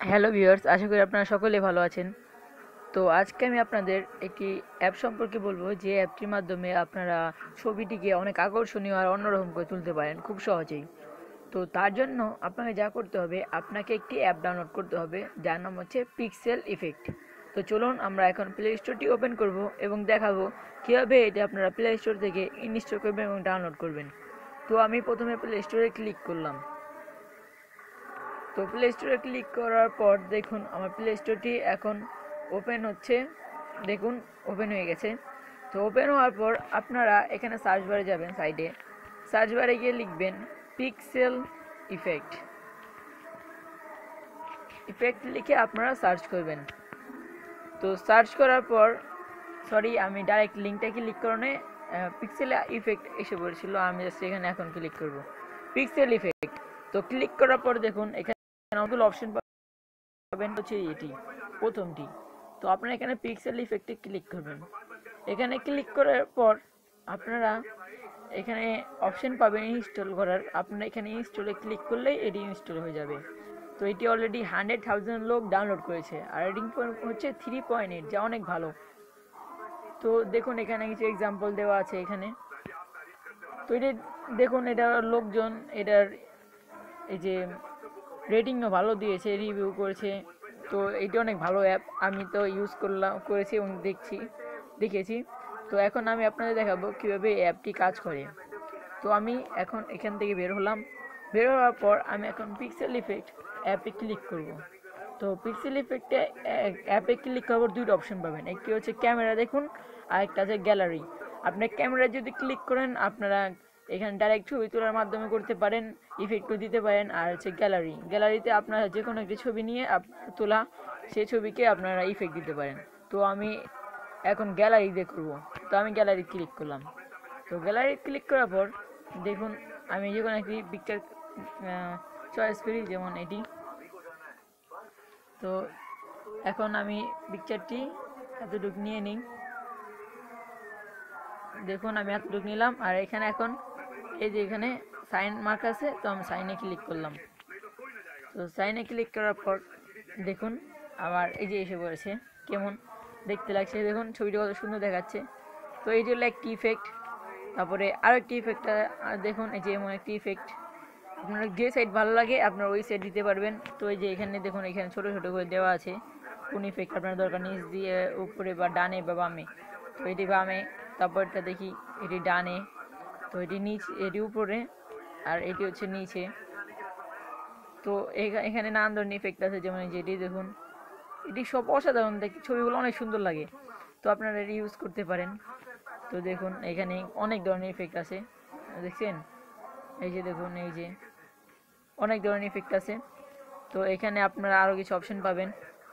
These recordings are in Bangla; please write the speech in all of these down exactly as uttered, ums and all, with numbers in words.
হ্যালো ভিউয়ার্স, আশা করি আপনারা সকলে ভালো আছেন। তো আজকে আমি আপনাদের একটি অ্যাপ সম্পর্কে বলবো, যে অ্যাপটির মাধ্যমে আপনারা ছবিটিকে অনেক আকর্ষণীয় আর অন্যরকম করে তুলতে পারেন খুব সহজেই। তো তার জন্য আপনাকে যা করতে হবে, আপনাকে একটি অ্যাপ ডাউনলোড করতে হবে যার নাম হচ্ছে পিক্সেল ইফেক্ট। তো চলুন আমরা এখন প্লে স্টোরটি ওপেন করব এবং দেখাবো কীভাবে এটা আপনারা প্লে স্টোর থেকে ইনস্টল করবেন এবং ডাউনলোড করবেন। তো আমি প্রথমে প্লে স্টোরে ক্লিক করলাম। তো প্লে স্টোরে ক্লিক করার পর দেখুন আমার প্লে স্টোরটি এখন ওপেন হচ্ছে। দেখুন ওপেন হয়ে গেছে। তো ওপেন হওয়ার পর আপনারা এখানে সার্চ বারে যাবেন, সাইডে সার্চ বারে গিয়ে লিখবেন পিক্সেল ইফেক্ট। ইফেক্ট লিখে আপনারা সার্চ করবেন। তো সার্চ করার পর সরি আমি ডাইরেক্ট লিঙ্কটা ক্লিক করনে পিক্সেল ইফেক্ট এসে পড়েছিল, আমি জাস্ট এখানে এখন ক্লিক করব পিক্সেল ইফেক্ট। তো ক্লিক করার পর দেখুন এখানে অনেকগুলো অপশন পাবেন, হচ্ছে এটি প্রথমটি। তো আপনারা এখানে পিক্সেল ইফেক্টে ক্লিক করবেন। এখানে ক্লিক করার পর আপনারা এখানে অপশন পাবেন ইনস্টল করার। আপনারা এখানে ইনস্টলে ক্লিক করলেই এটি ইনস্টল হয়ে যাবে। তো এটি অলরেডি হান্ড্রেড থাউজেন্ড লোক ডাউনলোড করেছে আর রেটিং হচ্ছে থ্রি পয়েন্ট এইট, যা অনেক ভালো। তো দেখুন এখানে কিছু এক্সাম্পল দেওয়া আছে এখানে। তো এটা দেখুন, এটা লোকজন এটার এই যে রেটিংও ভালো দিয়েছে, রিভিউ করেছে। তো এটি অনেক ভালো অ্যাপ, আমি তো ইউজ করলাম করেছি এবং দেখছি দেখেছি। তো এখন আমি আপনাদের দেখাবো কীভাবে এই অ্যাপটি কাজ করে। তো আমি এখন এখান থেকে বের হলাম। বের হওয়ার পর আমি এখন পিক্সেল ইফেক্ট অ্যাপে ক্লিক করব। তো পিক্সেল ইফেক্টে অ্যাপে ক্লিক করার পর দুইটা অপশন পাবেন, একটি হচ্ছে ক্যামেরা দেখুন, আর একটা আছে গ্যালারি। আপনি ক্যামেরা যদি ক্লিক করেন আপনারা এখানে ডাইরেক্ট ছবি তোলার মাধ্যমে করতে পারেন, ইফেক্টও দিতে পারেন। আর হচ্ছে গ্যালারি, গ্যালারিতে আপনারা যে কোনো একটি ছবি নিয়ে তোলা সেই ছবিকে আপনারা ইফেক্ট দিতে পারেন। তো আমি এখন গ্যালারি দিয়ে করবো। তো আমি গ্যালারি ক্লিক করলাম। তো গ্যালারি ক্লিক করার পর দেখুন আমি যে কোনো একটি পিকচার চয়েস করি, যেমন এটি। তো এখন আমি পিকচারটি এতটুকু নিয়ে নিই। দেখুন আমি এতটুকু নিলাম। আর এখানে এখন এই যে এখানে সাইন মার্ক আছে, তো আমি সাইনে ক্লিক করলাম। তো সাইনে ক্লিক করার পর দেখুন আমার এই যে এসে পড়েছে, কেমন দেখতে লাগছে দেখুন, ছবিটি কত সুন্দর দেখাচ্ছে। তো এই যে হলো একটি ইফেক্ট। তারপরে আরও একটি ইফেক্ট দেখুন, এই যে এমন একটি ইফেক্ট। আপনার যে সাইড ভালো লাগে আপনার ওই সাইড দিতে পারবেন। তো এই যে এখানে দেখুন, এখানে ছোটো ছোটো করে দেওয়া আছে কোন ইফেক্ট আপনার দরকার, নিচ দিয়ে উপরে বা ডানে বা বামে। তো এটি বামে, তারপরটা দেখি এটি ডানে, তো এটি নিচ, এটি উপরে, আর এটি হচ্ছে নিচে। তো এখানে নানান ধরনের ইফেক্ট আছে, যেমন যেটি দেখুন, এটি সব অসাধারণ দেখি, ছবিগুলো অনেক সুন্দর লাগে। তো আপনারা এটি ইউজ করতে পারেন। তো দেখুন এখানে অনেক ধরনের ইফেক্ট আছে, দেখছেন? এই যে দেখুন, এই যে অনেক ধরনের ইফেক্ট আছে। তো এখানে আপনারা আরও কিছু অপশন পাবেন।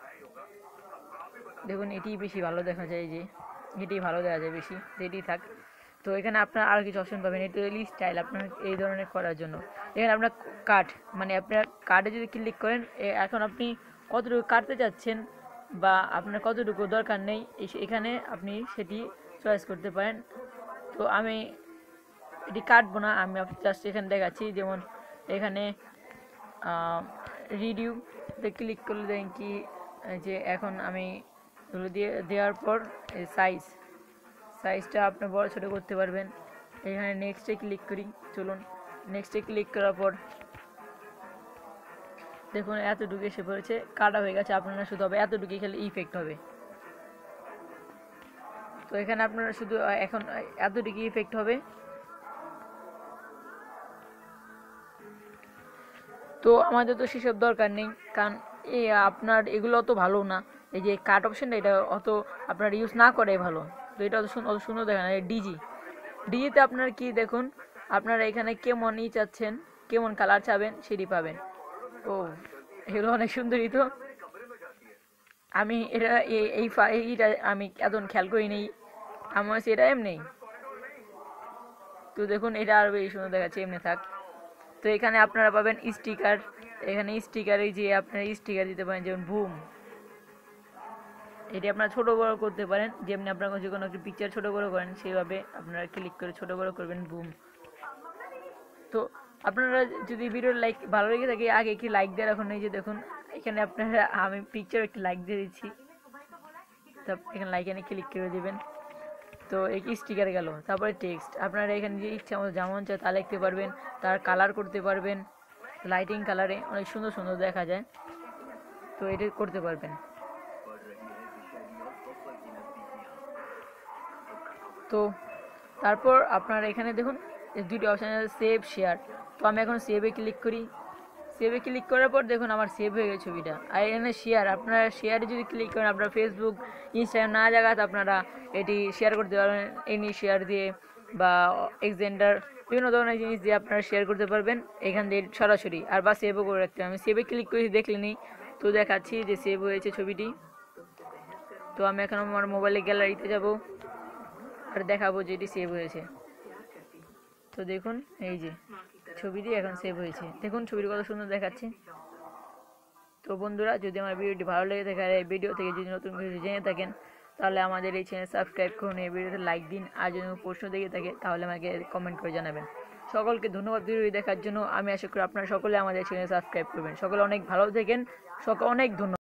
দেখুন এটি বেশি ভালো দেখা যায়, যে এটি ভালো দেখা যায় বেশি, এটি থাক। তো এখানে আপনার আরও কিছু অপশন পাবেন, এটি হলো স্টাইল, আপনার এই ধরনের করার জন্য। এখানে আপনার কাট, মানে আপনার কার্ডে যদি ক্লিক করেন, এখন আপনি কতটুকু কাটতে চাচ্ছেন বা আপনার কতটুকু দরকার নেই, এখানে আপনি সেটি চয়েস করতে পারেন। তো আমি এটি কাটবো না, আমি জাস্ট এখানে দেখাচ্ছি। যেমন এখানে রিডিউতে ক্লিক করলে দেখেন কি, যে এখন আমি এগুলো দিয়ে দেওয়ার পর সাইজ সাইজটা আপনি বড় ছোটো করতে পারবেন। এখানে নেক্সটে ক্লিক করি, চলুন নেক্সটে ক্লিক করার পর দেখুন এতটুকু এসে পড়েছে, কাটা হয়ে গেছে। আপনারা শুধু হবে এতটুকু খেলে ইফেক্ট হবে। তো এখানে আপনারা শুধু এখন এতটুকু ইফেক্ট হবে। তো আমাদের তো সেসব দরকার নেই, কারণ এই আপনার এগুলো অত ভালো না। এই যে কাট অপশানটা, এটা অত আপনার ইউজ না করে ভালো। তো এটা অত অত সুন্দর দেখেন। ডিজি ডিজিতে আপনার কি দেখুন, আপনারা এখানে কেমন ই চাচ্ছেন, কেমন কালার চাবেন সেটি পাবেন। ও এগুলো অনেক সুন্দরই। তো আমি এটা এই এইটা আমি এত খেয়াল করি নেই, আমার এটা এমনি। তো দেখুন এটা আরও বেশি সুন্দর দেখাচ্ছে, এমনি থাক। তো এখানে আপনারা পাবেন স্টিকার। এখানে স্টিকারে যে আপনারা স্টিকার দিতে পারেন, যেমন বুম, এটি আপনারা ছোটো বড়ো করতে পারেন। যেমনি আপনারা যে কোনো একটি পিকচার ছোটো বড়ো করেন, সেইভাবে আপনারা ক্লিক করে ছোটো বড়ো করবেন, বুম। তো আপনারা যদি ভিডিও লাইক ভালো লেগে থাকে, আগে কি লাইক দিয়ে রাখুন। এই যে দেখুন এখানে আপনারা আমি পিকচার একটা লাইক দিয়ে দিচ্ছি, তো এখানে লাইক এনে ক্লিক করে দেবেন। তো এই স্টিকার গেল। তারপরে টেক্সট আপনারা এখানে যে ইচ্ছা মতো যেমন চায় তা লিখতে পারবেন, তার কালার করতে পারবেন, লাইটিং কালারে অনেক সুন্দর সুন্দর দেখা যায়, তো এটা করতে পারবেন। তো তারপর আপনারা এখানে দেখুন দুটি অপশান আছে, সেভ শেয়ার। তো আমি এখন সেভে ক্লিক করি। সেভে ক্লিক করার পর দেখুন আমার সেভ হয়ে গেছে ছবিটা। আর এখানে শেয়ার, আপনারা শেয়ারে যদি ক্লিক করেন আপনার ফেসবুক ইনস্টাগ্রাম না জায়গাতে আপনারা এটি শেয়ার করতে পারবেন, এনি শেয়ার দিয়ে বা এক্সেন্ডার বিভিন্ন ধরনের জিনিস দিয়ে আপনারা শেয়ার করতে পারবেন এখান দিয়ে সরাসরি। আর বা সেভও করে রাখতে হবে। আমি সেভে ক্লিক করে দেখলেনি, তো দেখাচ্ছি যে সেভ হয়েছে ছবিটি। তো আমি এখন আমার মোবাইলে গ্যালারিতে যাব আর দেখাবো যে এটি সেভ হয়েছে। তো দেখুন এই যে ছবিটি এখন সেভ হয়েছে, দেখুন ছবিটি কত সুন্দর দেখাচ্ছে। তো বন্ধুরা, যদি আমার ভিডিওটি ভালো লেগে থাকে আর এই ভিডিও থেকে যদি নতুন কিছু জেনে থাকেন তাহলে আমাদের এই চ্যানেল সাবস্ক্রাইব করুন, এই ভিডিওতে লাইক দিন, আর যদি প্রশ্ন দেখে থাকে তাহলে আমাকে কমেন্ট করে জানাবেন। সকলকে ধন্যবাদ ভিডিওটি দেখার জন্য। আমি আশা করি আপনারা সকলে আমাদের চ্যানেল সাবস্ক্রাইব করবেন। সকলে অনেক ভালো থাকেন, সকল অনেক ধন্যবাদ।